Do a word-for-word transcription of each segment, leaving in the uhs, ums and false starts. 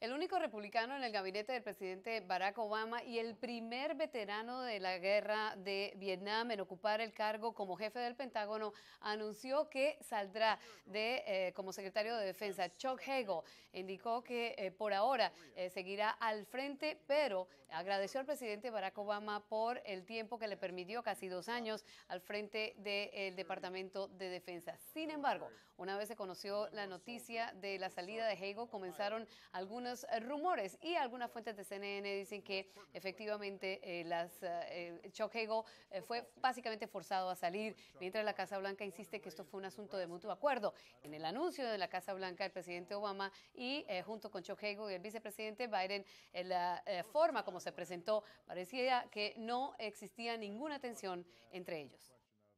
El único republicano en el gabinete del presidente Barack Obama y el primer veterano de la guerra de Vietnam en ocupar el cargo como jefe del Pentágono anunció que saldrá de eh, como secretario de Defensa. Chuck Hagel indicó que eh, por ahora eh, seguirá al frente, pero agradeció al presidente Barack Obama por el tiempo que le permitió, casi dos años, al frente del Departamento de Defensa. Sin embargo, una vez se conoció la noticia de la salida de Hagel, comenzaron algunos rumores y algunas fuentes de C N N dicen que efectivamente eh, las, eh, Chuck Hagel eh, fue básicamente forzado a salir, mientras la Casa Blanca insiste que esto fue un asunto de mutuo acuerdo. En el anuncio de la Casa Blanca, el presidente Obama y eh, junto con Chuck Hagel y el vicepresidente Biden, en la eh, forma como se presentó, parecía que no existía ninguna tensión entre ellos.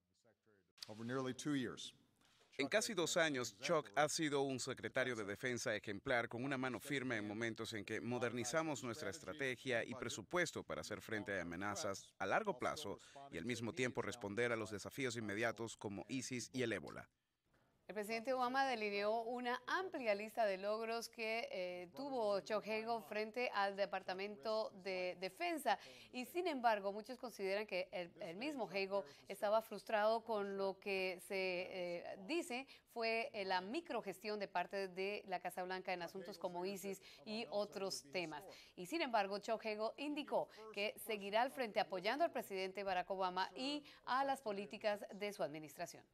En casi dos años, Chuck ha sido un secretario de Defensa ejemplar con una mano firme en momentos en que modernizamos nuestra estrategia y presupuesto para hacer frente a amenazas a largo plazo y al mismo tiempo responder a los desafíos inmediatos como ISIS y el ébola. El presidente Obama delineó una amplia lista de logros que eh, tuvo Chuck Hagel frente al Departamento de Defensa y sin embargo muchos consideran que el, el mismo Hagel estaba frustrado con lo que se eh, dice fue eh, la microgestión de parte de la Casa Blanca en asuntos como ISIS y otros temas. Y sin embargo Chuck Hagel indicó que seguirá al frente apoyando al presidente Barack Obama y a las políticas de su administración.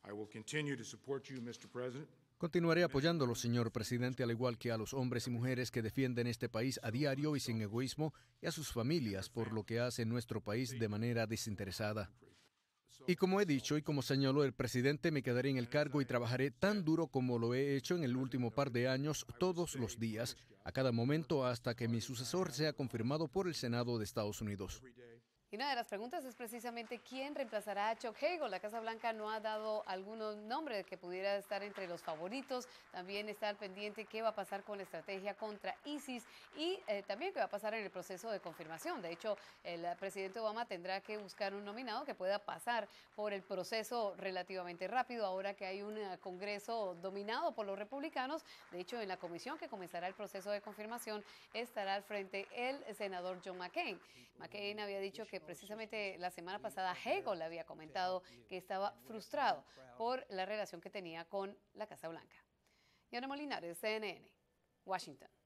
Continuaré apoyándolo, señor presidente, al igual que a los hombres y mujeres que defienden este país a diario y sin egoísmo, y a sus familias por lo que hace nuestro país de manera desinteresada. Y como he dicho y como señaló el presidente, me quedaré en el cargo y trabajaré tan duro como lo he hecho en el último par de años, todos los días, a cada momento, hasta que mi sucesor sea confirmado por el Senado de Estados Unidos. Y una de las preguntas es precisamente quién reemplazará a Chuck Hagel. La Casa Blanca no ha dado algún nombre que pudiera estar entre los favoritos. También está al pendiente qué va a pasar con la estrategia contra ISIS y eh, también qué va a pasar en el proceso de confirmación. De hecho, el presidente Obama tendrá que buscar un nominado que pueda pasar por el proceso relativamente rápido ahora que hay un Congreso dominado por los republicanos. De hecho, en la comisión que comenzará el proceso de confirmación estará al frente el senador John McCain. McCain había dicho que que precisamente la semana pasada Hagel le había comentado que estaba frustrado por la relación que tenía con la Casa Blanca. Yana Molinares, C N N, Washington.